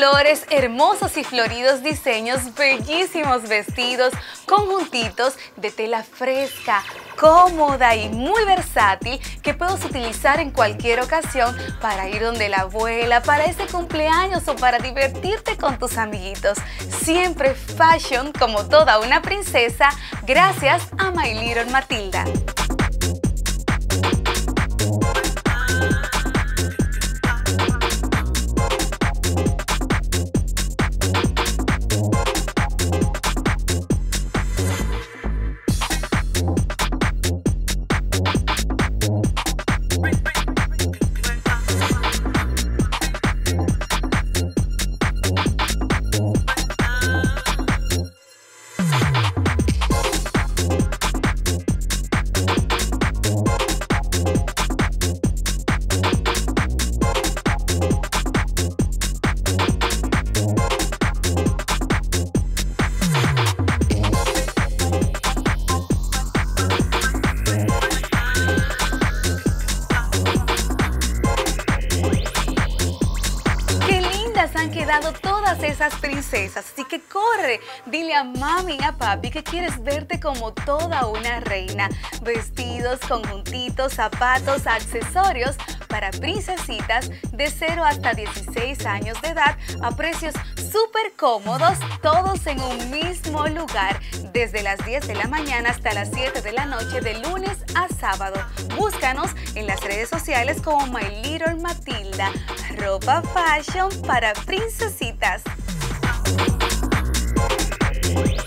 colores, hermosos y floridos diseños, bellísimos vestidos, conjuntitos de tela fresca, cómoda y muy versátil que puedes utilizar en cualquier ocasión para ir donde la abuela, para ese cumpleaños o para divertirte con tus amiguitos. Siempre fashion como toda una princesa, gracias a My Little Matilda. Han quedado todas esas princesas, así que corre, dile a mami y a papi que quieres verte como toda una reina. Vestidos, conjuntitos, zapatos, accesorios para princesitas de 0 hasta 16 años de edad a precios súper cómodos, todos en un mismo lugar, desde las 10 de la mañana hasta las 7 de la noche, de lunes a sábado. Búscanos en las redes sociales como My Little Matilda, ropa fashion para princesitas.